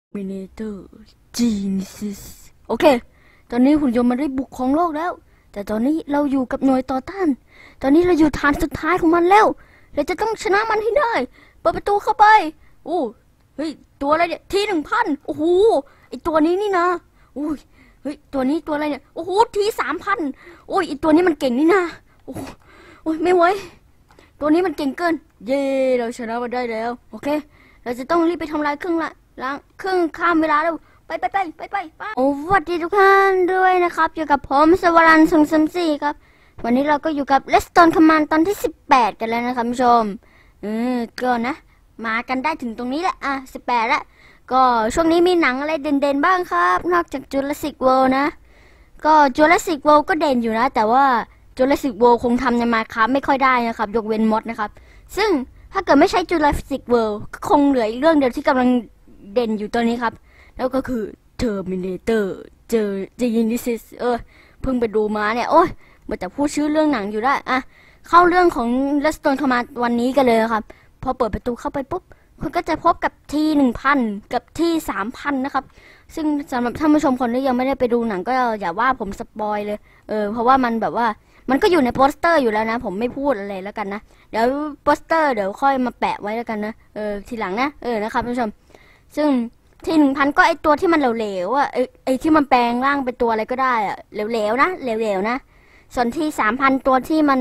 Terminator Genesis โอเคตอนนี้หุ่นยนต์มันได้บุกของโลกแล้วแต่ตอนนี้เราอยู่กับหน่วยต่อต้านตอนนี้เราอยู่ฐานสุดท้ายของมันแล้วเราจะต้องชนะมันให้ได้เปิดประตูเข้าไปโอ้เฮ้ยตัวอะไรเนี่ยที1,000โอ้โหไอตัวนี้นี่นะอุ้ยเฮ้ยตัวนี้ตัวอะไรเนี่ยโอ้โหที3,000โอ้ยไอตัวนี้มันเก่งนี่นะโอ้ยไม่ไหวตัวนี้มันเก่งเกินเย่เราชนะมันได้แล้วโอเคเราจะต้องรีบไปทำลายเครื่องละล้างเครื่องข้ามเวลาแล้วไปโอ้สวัสดีทุกท่านด้วยนะครับอยู่กับผมสวรัน234ครับวันนี้เราก็อยู่กับ Redstone Command ตอนที่18กันแล้วนะครับผู้ชมก็นะมากันได้ถึงตรงนี้แหละ18แล้วก็ช่วงนี้มีหนังอะไรเด่นๆบ้างครับนอกจาก Jurassic World นะก็ Jurassic World ก็เด่นอยู่นะแต่ว่า Jurassic World คงทำใน Minecraft ไม่ค่อยได้นะครับยกเว้นมอดนะครับซึ่งถ้าเกิดไม่ใช้ Jurassic World ก็คงเหลืออีกเรื่องเดียวที่กำลังเด่นอยู่ตอนนี้ครับแล้วก็คือ Terminator Genesis เพิ่งไปดูมาเนี่ยโอ้ยมาแต่พูดชื่อเรื่องหนังอยู่ได้เข้าเรื่องของ Redstone Command วันนี้กันเลยครับพอเปิดประตูเข้าไปปุ๊บคุณก็จะพบกับที่ 1,000 กับที่ 3,000 นะครับซึ่งสำหรับท่านผู้ชมคนที่ยังไม่ได้ไปดูหนังก็อย่าว่าผมสปอยเลยเพราะว่ามันแบบว่ามันก็อยู่ในโปสเตอร์อยู่แล้วนะผมไม่พูดอะไรแล้วกันนะเดี๋ยวโปสเตอร์เดี๋ยวค่อยมาแปะไว้แล้วกันนะทีหลังนะนะครับท่านผู้ชมซึ่งที่ 1,000 ก็ไอตัวที่มันเหลวๆไอที่มันแปลงร่างเป็นตัวอะไรก็ได้เหลวๆนะส่วนที่ 3,000 ตัวที่มัน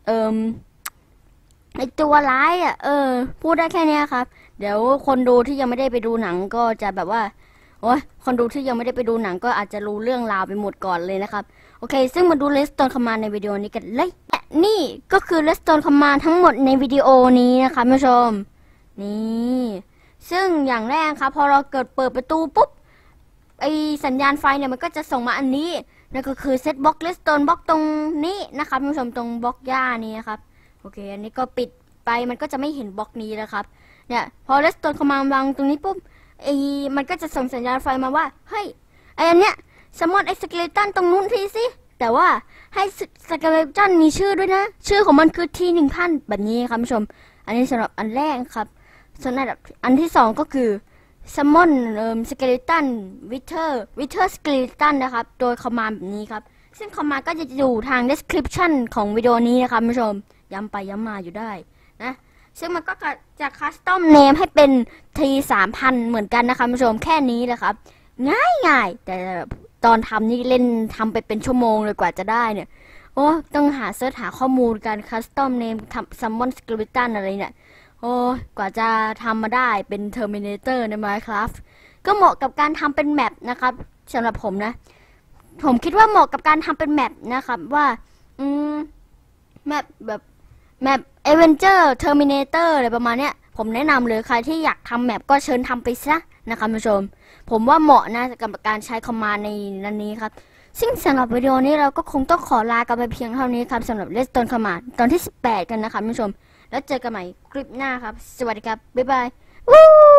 ไอตัวร้ายพูดได้แค่นี้ครับเดี๋ยวคนดูที่ยังไม่ได้ไปดูหนังก็จะแบบว่าโอ้ยคนดูที่ยังไม่ได้ไปดูหนังก็อาจจะรู้เรื่องราวไปหมดก่อนเลยนะครับโอเคซึ่งมาดู Redstone Command ในวิดีโอนี้กันเลยนี่ก็คือ Redstone Command ทั้งหมดในวิดีโอนี้นะคะผู้ชมนี่ซึ่งอย่างแรกครับพอเราเปิดประตูปุ๊บไอสัญญาณไฟเนี่ยมันก็จะส่งมาอันนี้นั่นก็คือเซตบล็อก Redstone บล็อกตรงนี้นะครับผู้ชมตรงบล็อกหญ้านี้นะครับโอเคอันนี้ก็ปิดไปมันก็จะไม่เห็นบล็อกนี้แล้วครับเนี่ยพอ Redstone Command วางตรงนี้ปุ๊บมันก็จะส่งสัญญาณไฟมาว่าเฮ้ยอันเนี้ยสมมติไอ้สเกเลตันตรงนู้นทีสิแต่ว่าให้สเกเลตันมีชื่อด้วยนะชื่อของมันคือที1,000แบบนี้ครับผู้ชมอันนี้สำหรับอันแรกครับส่วนอันที่2ก็คือ summon skeleton wither skeleton นะครับโดยคอมมานด์แบบนี้ครับซึ่งคอมมานด์ก็จะอยู่ทาง description ของวิดีโอนี้นะครับผู้ชมย้ำไปย้ำมาอยู่ได้นะซึ่งมันก็จะ custom name ให้เป็น T3,000 เหมือนกันนะคะผู้ชมแค่นี้เลยครับง่ายแต่ตอนทำนี่เล่นทำไปเป็นชั่วโมงเลยกว่าจะได้เนี่ยโอ้ต้องเสิร์ชหาข้อมูลการ custom name ทำ summon skeleton อะไรเนี่ยโอ้กว่าจะทำมาได้เป็น Terminator ใน Minecraft ก็เหมาะกับการทำเป็นแมปนะครับสำหรับผมนะผมคิดว่าเหมาะกับการทำเป็นแมปนะครับว่าแมปแบบแมป Adventure Terminator อะไรประมาณเนี้ยผมแนะนำเลยใครที่อยากทำแมปก็เชิญทำไปซะนะครับผู้ชมผมว่าเหมาะนะกับการใช้คอมมานด์ในนั้นนี้ครับซึ่งสำหรับวิดีโอนี้เราก็คงต้องขอลากันไปเพียงเท่านี้ครับสำหรับ Redstone Command ตอนที่18กันนะครับผู้ชมแล้วเจอกันใหม่คลิปหน้าครับสวัสดีครับบ๊ายบาย